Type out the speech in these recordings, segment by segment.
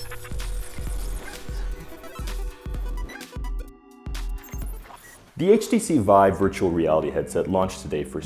The HTC Vive virtual reality headset launched today for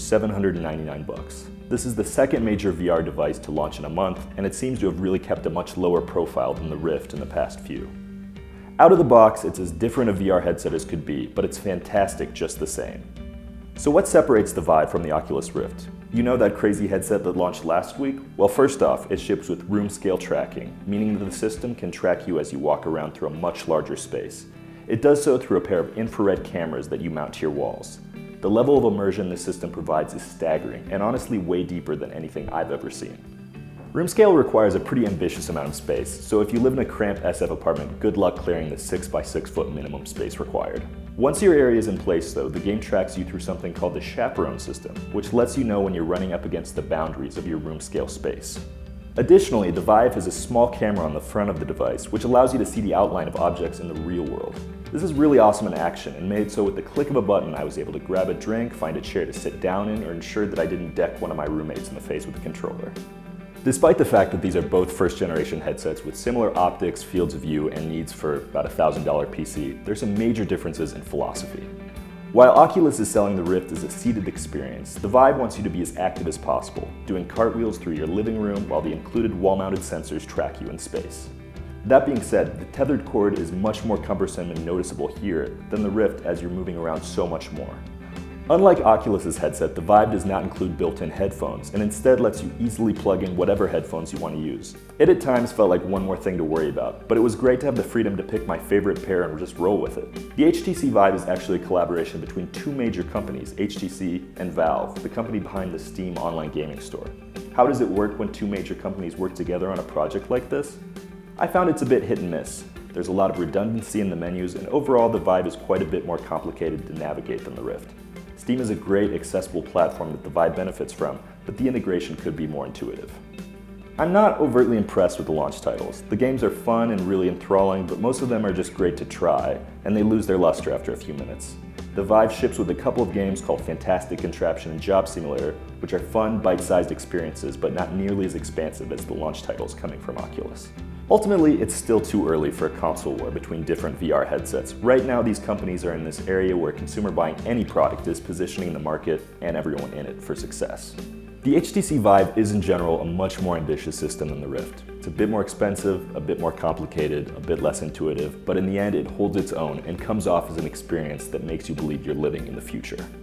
$799. This is the second major VR device to launch in a month, and it seems to have really kept a much lower profile than the Rift in the past few. Out of the box, it's as different a VR headset as could be, but it's fantastic just the same. So what separates the Vive from the Oculus Rift? You know that crazy headset that launched last week? Well, first off, it ships with room scale tracking, meaning that the system can track you as you walk around through a much larger space. It does so through a pair of infrared cameras that you mount to your walls. The level of immersion this system provides is staggering, and honestly way deeper than anything I've ever seen. Room scale requires a pretty ambitious amount of space, so if you live in a cramped SF apartment, good luck clearing the 6 by 6 foot minimum space required. Once your area is in place though, the game tracks you through something called the chaperone system, which lets you know when you're running up against the boundaries of your room scale space. Additionally, the Vive has a small camera on the front of the device, which allows you to see the outline of objects in the real world. This is really awesome in action, and made so with the click of a button I was able to grab a drink, find a chair to sit down in, or ensure that I didn't deck one of my roommates in the face with a controller. Despite the fact that these are both first-generation headsets with similar optics, fields of view, and needs for about a $1,000 PC, there's some major differences in philosophy. While Oculus is selling the Rift as a seated experience, the Vive wants you to be as active as possible, doing cartwheels through your living room while the included wall-mounted sensors track you in space. That being said, the tethered cord is much more cumbersome and noticeable here than the Rift as you're moving around so much more. Unlike Oculus's headset, the Vive does not include built-in headphones and instead lets you easily plug in whatever headphones you want to use. It at times felt like one more thing to worry about, but it was great to have the freedom to pick my favorite pair and just roll with it. The HTC Vive is actually a collaboration between two major companies, HTC and Valve, the company behind the Steam online gaming store. How does it work when two major companies work together on a project like this? I found it's a bit hit and miss. There's a lot of redundancy in the menus, and overall the Vive is quite a bit more complicated to navigate than the Rift. Steam is a great accessible platform that the Vive benefits from, but the integration could be more intuitive. I'm not overtly impressed with the launch titles. The games are fun and really enthralling, but most of them are just great to try, and they lose their luster after a few minutes. The Vive ships with a couple of games called Fantastic Contraption and Job Simulator, which are fun, bite-sized experiences, but not nearly as expansive as the launch titles coming from Oculus. Ultimately, it's still too early for a console war between different VR headsets. Right now, these companies are in this area where consumer buying any product is positioning the market and everyone in it for success. The HTC Vive is in general a much more ambitious system than the Rift. It's a bit more expensive, a bit more complicated, a bit less intuitive, but in the end it holds its own and comes off as an experience that makes you believe you're living in the future.